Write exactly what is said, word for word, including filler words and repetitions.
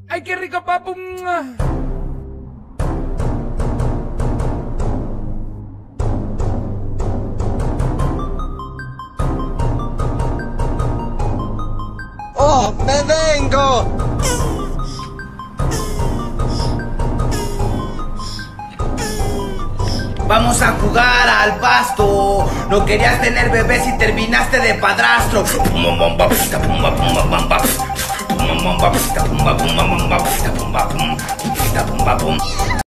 ¡Ay, qué rico, papu! ¡Oh, me vengo! Vamos a jugar al pasto. No querías tener bebés y terminaste de padrastro.